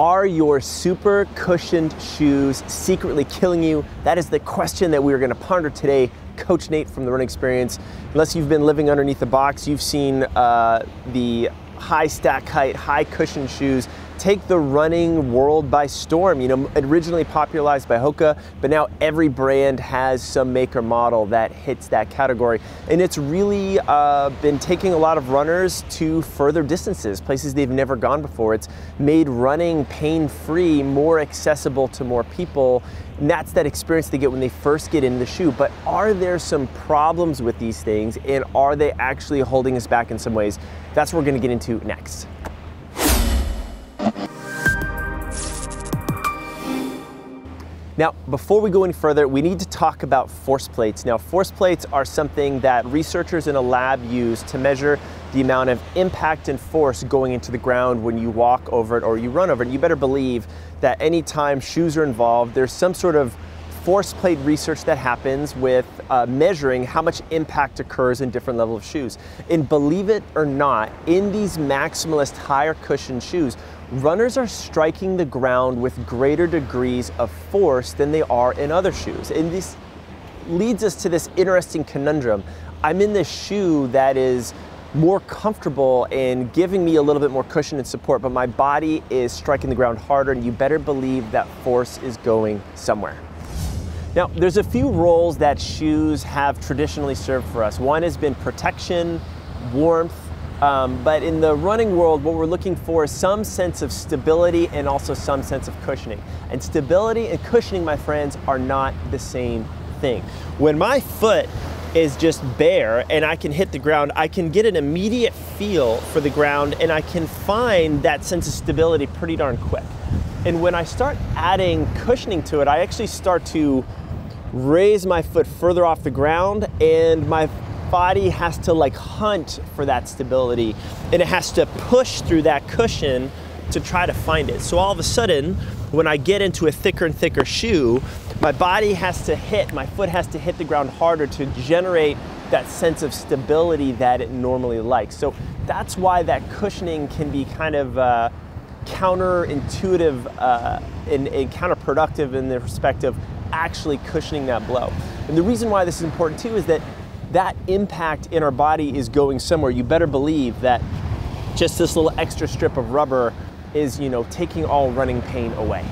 Are your super cushioned shoes secretly killing you? That is the question that we are going to ponder today. Coach Nate from the Running Experience. Unless you've been living underneath the box, you've seen the high stack height, high cushioned shoes take the running world by storm. You know, originally popularized by HOKA, but now every brand has some make or model that hits that category. And it's really been taking a lot of runners to further distances, places they've never gone before. It's made running pain-free, more accessible to more people. And that's that experience they get when they first get into the shoe. But are there some problems with these things, and are they actually holding us back in some ways? That's what we're gonna get into next. Now, before we go any further, we need to talk about force plates. Now, force plates are something that researchers in a lab use to measure the amount of impact and force going into the ground when you walk over it or you run over it. You better believe that anytime shoes are involved, there's some sort of force plate research that happens with measuring how much impact occurs in different levels of shoes. And believe it or not, in these maximalist higher cushion shoes, runners are striking the ground with greater degrees of force than they are in other shoes. And this leads us to this interesting conundrum. I'm in this shoe that is more comfortable and giving me a little bit more cushion and support, but my body is striking the ground harder, and you better believe that force is going somewhere. Now, there's a few roles that shoes have traditionally served for us. One has been protection, warmth, but in the running world, what we're looking for is some sense of stability and also some sense of cushioning. And stability and cushioning, my friends, are not the same thing. When my foot is just bare and I can hit the ground, I can get an immediate feel for the ground, and I can find that sense of stability pretty darn quick. And when I start adding cushioning to it, I actually start to raise my foot further off the ground, and my body has to like hunt for that stability, and it has to push through that cushion to try to find it. So all of a sudden, when I get into a thicker and thicker shoe, my body has to hit, my foot has to hit the ground harder to generate that sense of stability that it normally likes. So that's why that cushioning can be kind of counterintuitive and counterproductive in the respect of actually cushioning that blow. And the reason why this is important too is that that impact in our body is going somewhere. You better believe that just this little extra strip of rubber is, you know, taking all running pain away.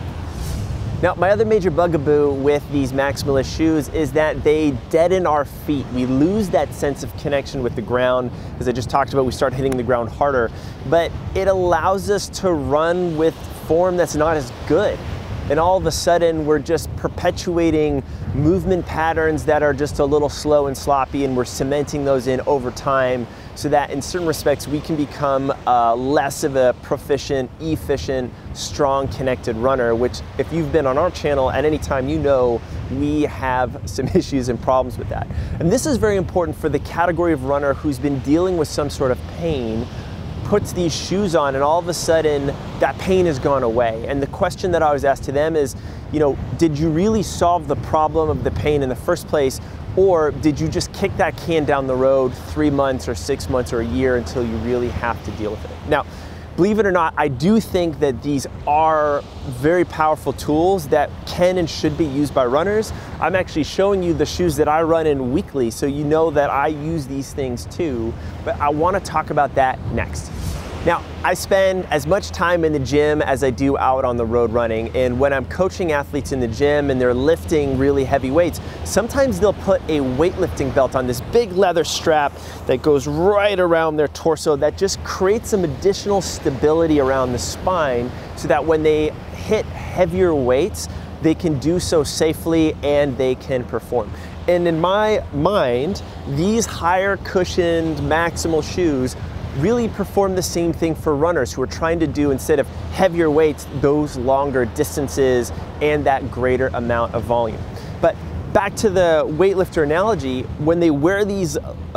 Now, my other major bugaboo with these maximalist shoes is that they deaden our feet. We lose that sense of connection with the ground. As I just talked about, we start hitting the ground harder, but it allows us to run with form that's not as good. And all of a sudden, we're just perpetuating movement patterns that are just a little slow and sloppy, and we're cementing those in over time so that in certain respects, we can become less of a proficient, efficient, strong, connected runner, which if you've been on our channel at any time, you know we have some issues and problems with that. And this is very important for the category of runner who's been dealing with some sort of pain, puts these shoes on, and all of a sudden that pain has gone away. And the question that I always ask to them is, you know, did you really solve the problem of the pain in the first place, or did you just kick that can down the road 3 months or 6 months or a year until you really have to deal with it? Now, believe it or not, I do think that these are very powerful tools that can and should be used by runners. I'm actually showing you the shoes that I run in weekly, so you know that I use these things too, but I want to talk about that next. Now, I spend as much time in the gym as I do out on the road running, and when I'm coaching athletes in the gym and they're lifting really heavy weights, sometimes they'll put a weightlifting belt on, this big leather strap that goes right around their torso that just creates some additional stability around the spine so that when they hit heavier weights, they can do so safely and they can perform. And in my mind, these higher cushioned maximal shoes really perform the same thing for runners who are trying to do, instead of heavier weights, those longer distances and that greater amount of volume. But back to the weightlifter analogy, when they wear these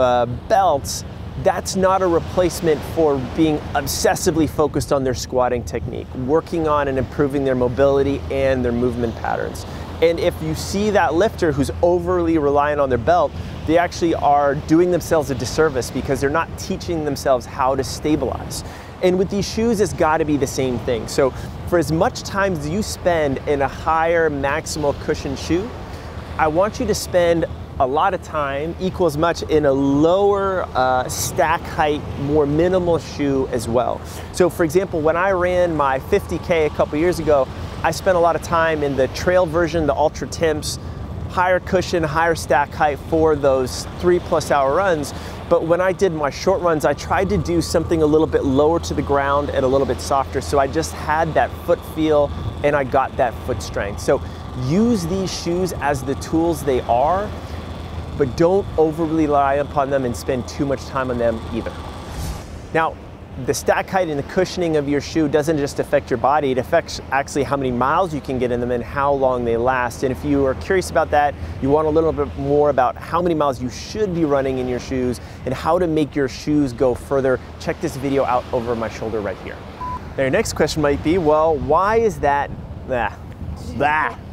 belts, that's not a replacement for being obsessively focused on their squatting technique, working on and improving their mobility and their movement patterns. And if you see that lifter who's overly reliant on their belt, they actually are doing themselves a disservice because they're not teaching themselves how to stabilize. And with these shoes, it's gotta be the same thing. So for as much time as you spend in a higher maximal cushion shoe, I want you to spend a lot of time, equal as much, in a lower stack height, more minimal shoe as well. So for example, when I ran my 50K a couple years ago, I spent a lot of time in the trail version, the Ultra Temps, higher cushion, higher stack height for those 3+ hour runs. But when I did my short runs, I tried to do something a little bit lower to the ground and a little bit softer, so I just had that foot feel and I got that foot strength. So use these shoes as the tools they are, but don't overly rely upon them and spend too much time on them either. Now, the stack height and the cushioning of your shoe doesn't just affect your body, it affects actually how many miles you can get in them and how long they last. And if you are curious about that, you want a little bit more about how many miles you should be running in your shoes and how to make your shoes go further, check this video out over my shoulder right here. Now your next question might be, well, why is that,